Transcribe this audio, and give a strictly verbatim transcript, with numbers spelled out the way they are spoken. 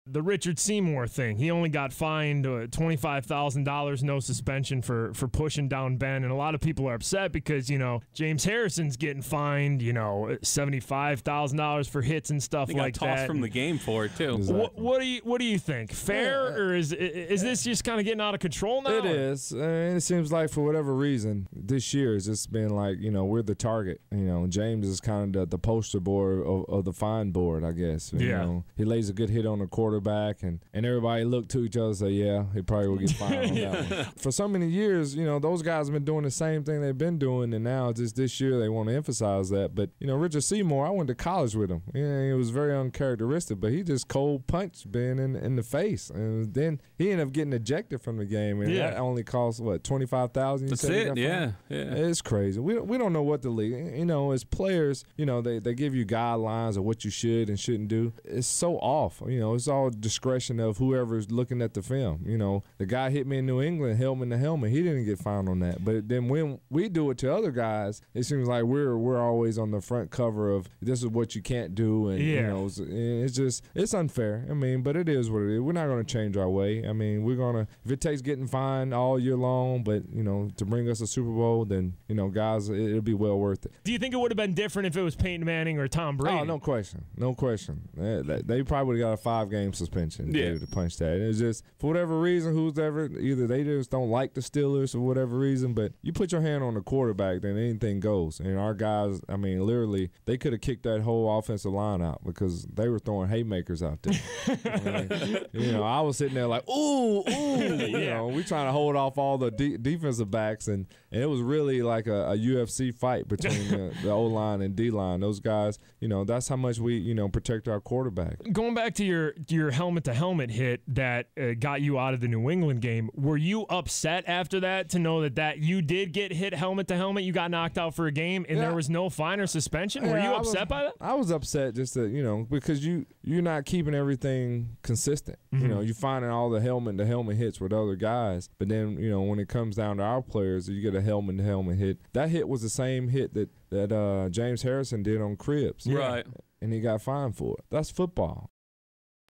the Richard Seymour thing. He only got fined uh, twenty-five thousand dollars, no suspension for, for pushing down Ben. And a lot of people are upset because, you know, James Harrison's getting fined, you know, seventy-five thousand dollars for hits and stuff he like got tossed that. from the game for it, too. Exactly. What, what do you What do you think? Fair, yeah. or is is this just kind of getting out of control now? It is. And it seems like for whatever reason, this year it's just been like, you know, we're the target. You know, James is kind of the, the poster board of, of the fine board, I guess. You yeah. know, he lays a good hit on the quarterback, and, and everybody look to each other and say, yeah, he probably will get fined on yeah. that one. For so many years, you know, those guys have been doing the same thing they've been doing, and now just this year they want to emphasize that. But, you know, Richard Seymour, I went to college with him. Yeah, it was very uncharacteristic, but he just cold punched Ben in, in the face. And then he ended up getting ejected from the game, and yeah. that only cost, what, twenty-five thousand dollars? That's it, yeah, yeah. It's crazy. We, we don't know what the league, you know, as players, you know, they, they give you guidelines of what you should and shouldn't do. It's so off. You know, it's all discretion of whoever's looking at the film. You know, the guy hit me in New England, helmet to helmet. He didn't get fined on that. But then when we do it to other guys, it seems like we're we're always on the front cover of this is what you can't do. And, yeah. you know, it's, it's just, it's unfair. I mean, but it is what it is. We're not going to change our way. I mean, we're going to, if it takes getting fined all year long, but, you know, to bring us a Super Bowl, then, you know, guys, it, it'll be well worth it. Do you think it would have been different if it was Peyton Manning or Tom Brady? Oh, no question. No question. They, they, they probably would have got a five-game suspension yeah. to punch that. It's just, for whatever reason, who's ever, either they just don't like the Steelers for whatever reason, but you put your hand on the quarterback, then anything goes. And our guys, I mean, literally, they could have kicked that whole offensive line out because they were throwing haymakers out there. I mean, you know, I was sitting there like, ooh, ooh. yeah. You know, we trying to hold off all the de- defensive backs, and, and it was really like a, a U F C fight between the, the O-line and D-line. Those guys, you know, that's how much we, you know, protect our quarterback. Going back to your your helmet-to-helmet hit that uh, got you out of the New England game, were you upset after that to know that, that you did get hit helmet-to-helmet, you got knocked out for a game, and yeah. there was no fine or suspension? Yeah, were you I upset was, by that? I was upset just to, you know, because you, you're not keeping everything consistent. Mm-hmm. You know, you're finding all the helmet-to-helmet hits with other guys, but then, you know, when it comes down to our players, you get a helmet-to-helmet hit. That hit was the same hit that, that uh, James Harrison did on Cribs. Right. And he got fined for it. That's football.